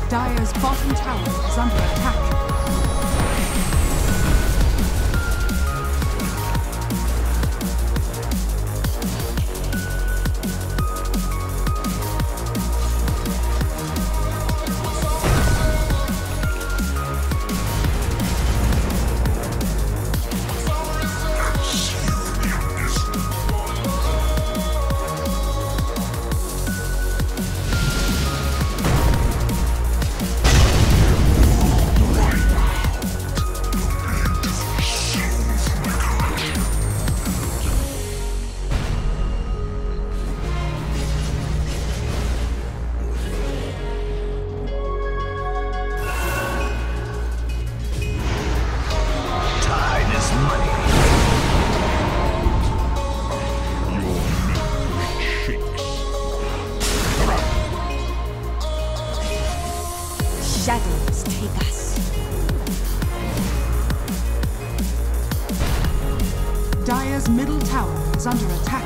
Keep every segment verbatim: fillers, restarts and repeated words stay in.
Dire's bottom tower is under attack. Shadows take us. Dire's middle tower is under attack.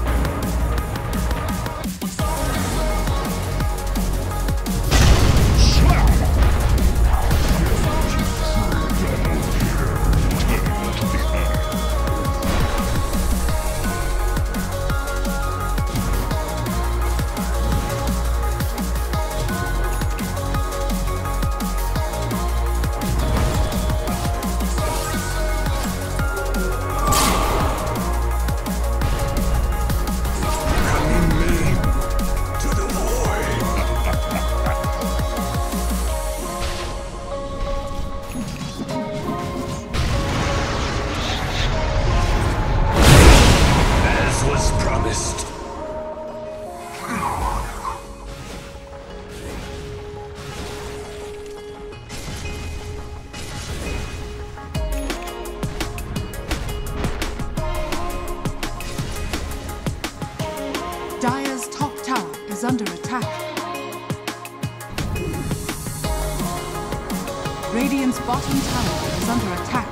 Dire's top tower is under attack. Radiant's bottom tower is under attack.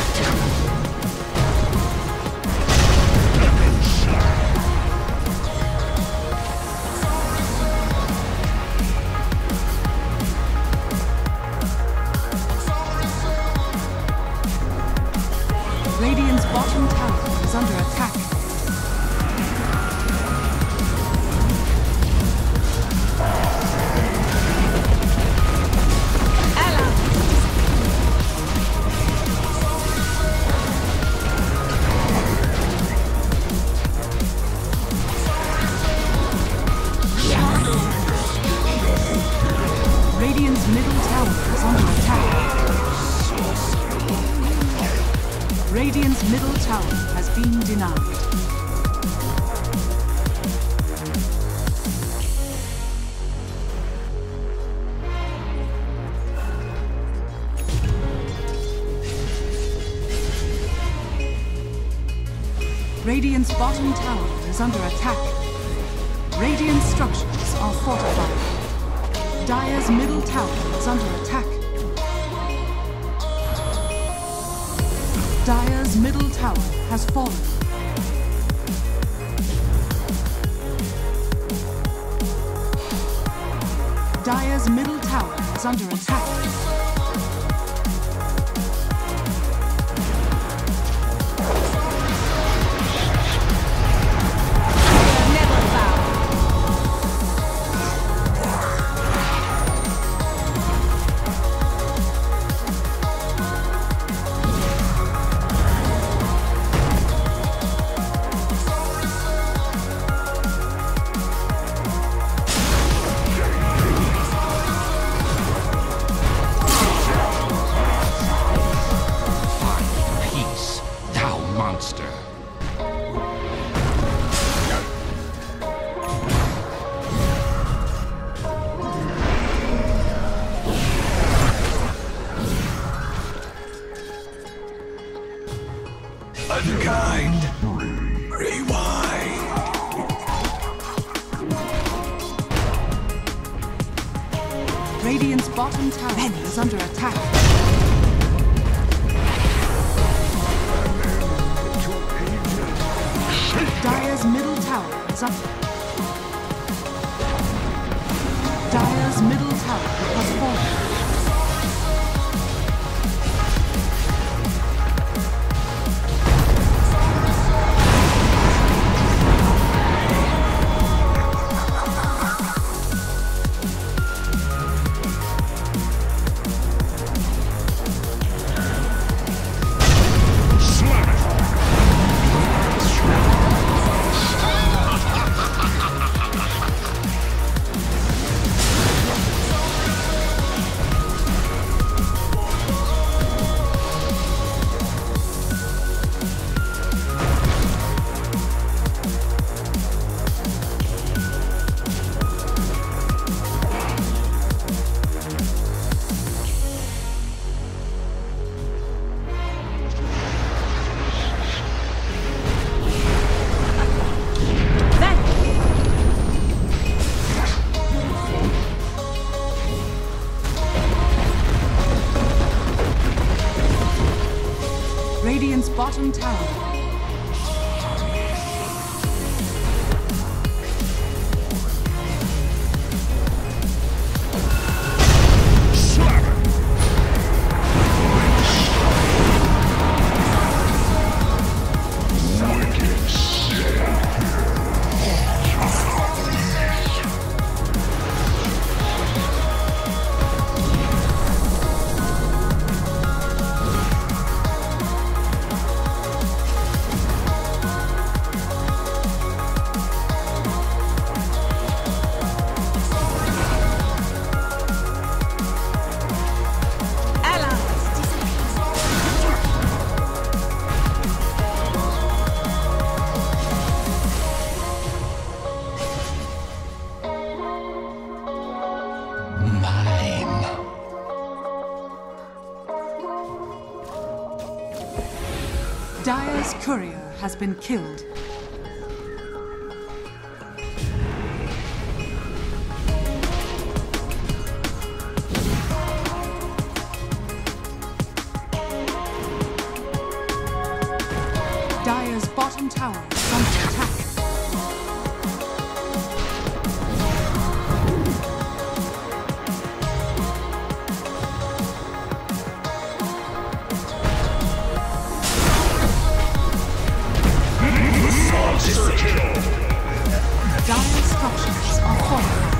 Radiant's bottom tower is under attack. Radiant's middle tower is under attack. Radiant's middle tower has been denied. Radiant's bottom tower is under attack. Radiant structures are fortified. Dire's middle tower is under attack. Dire's middle tower has fallen. Dire's middle tower is under attack. Unkind. Rewind. Radiant's bottom tower is under attack. Dire's middle tower is up. Dire's middle tower has fallen. bottom tower. Dire's courier has been killed. Dire's bottom tower is under attack. Dire structures are fortified.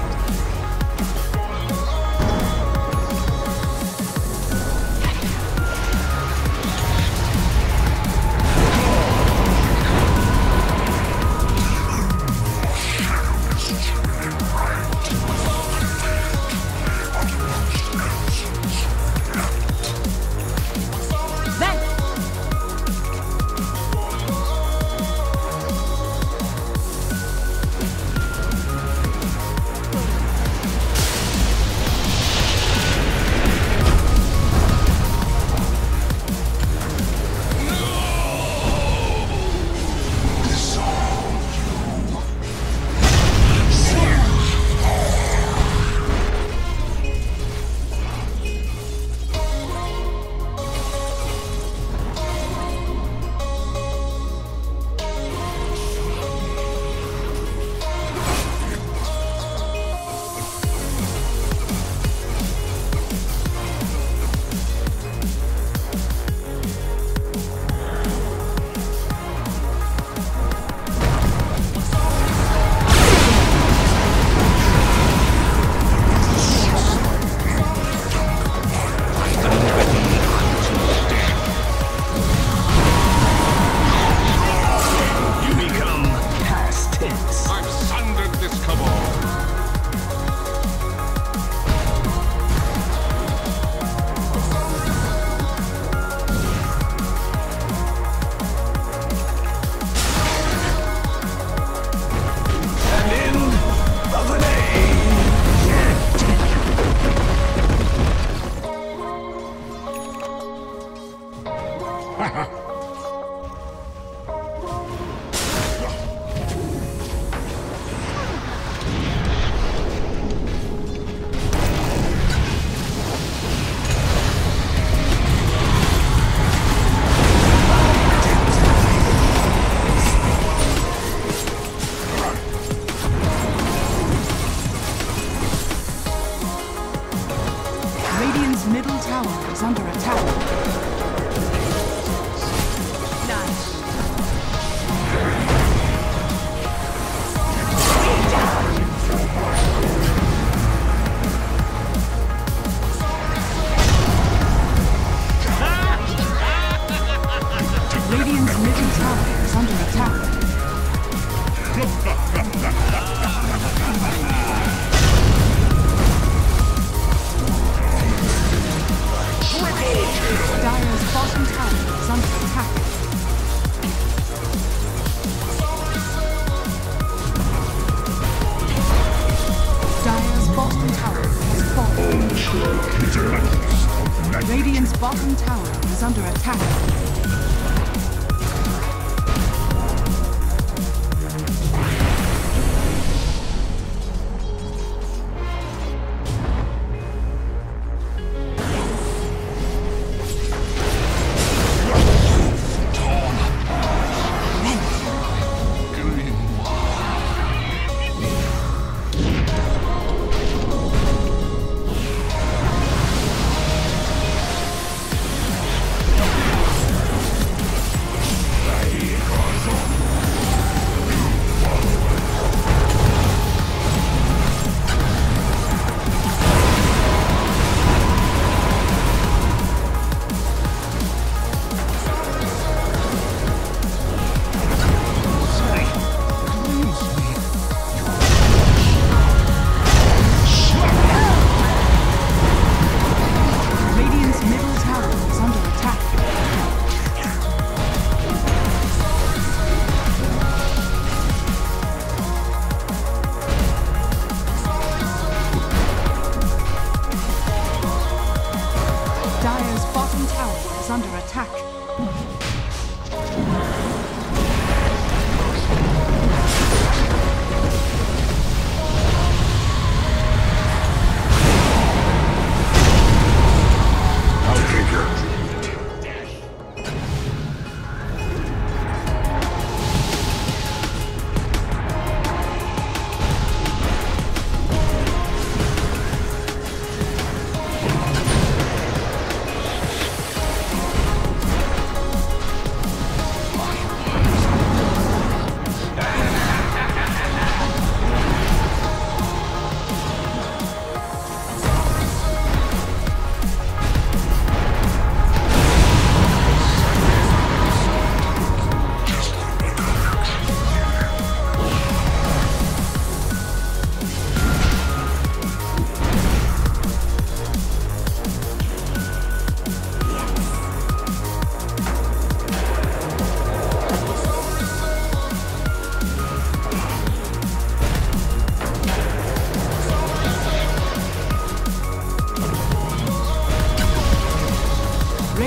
Radiant's middle tower is under attack. Nice. Radiant's middle tower is under attack. Dire's bottom tower is under attack. Dire's bottom tower has fallen. Radiant's bottom tower is under attack.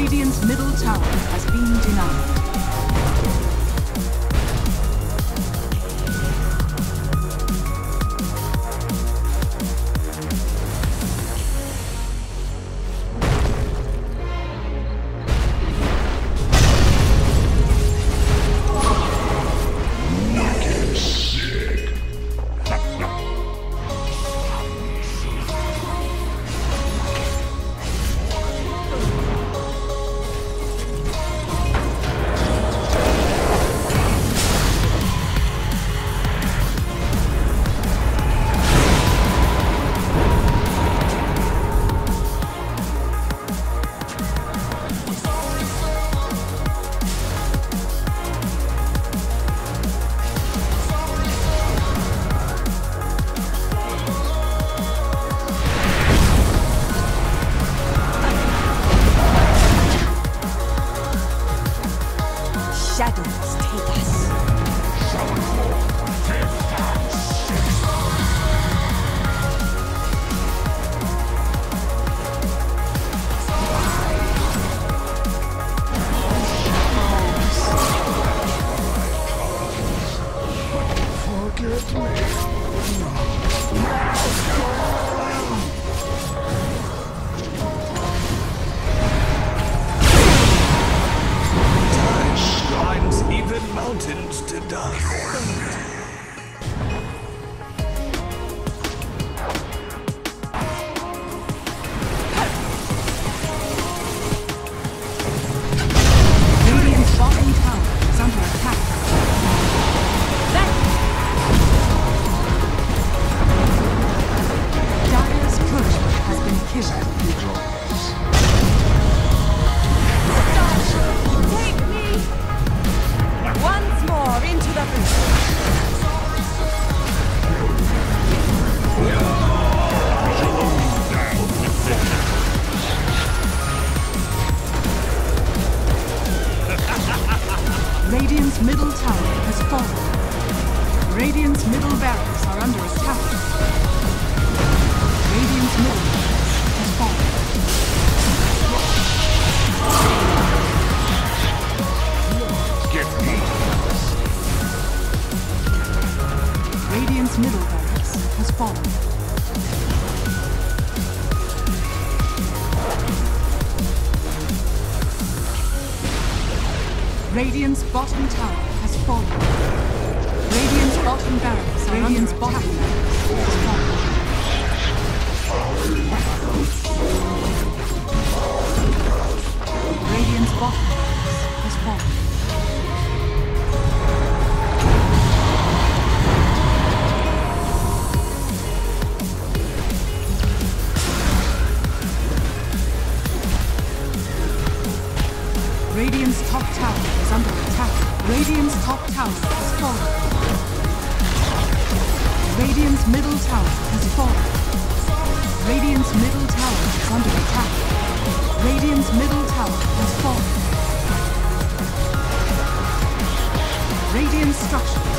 Radiant's middle tower has been denied. Shadows take us. Mountains to dust. Radiant's bottom tower is under attack. Dire's push has been killed. Take me once more into the booth. Radiant's middle tower has fallen. Radiant's middle barracks are under attack. Radiant's middle has fallen. Get me. Radiant's middle barracks has fallen. Radiant's bottom tower has fallen. Radiant's bottom barracks are Radiant's under attack. Has fallen. Radiant's bottom barracks has fallen. Radiant's top tower is under attack. Radiant's top tower has fallen. Radiant's middle tower has fallen. Radiant's middle tower is under attack. Radiant's middle tower has fallen. Radiant structures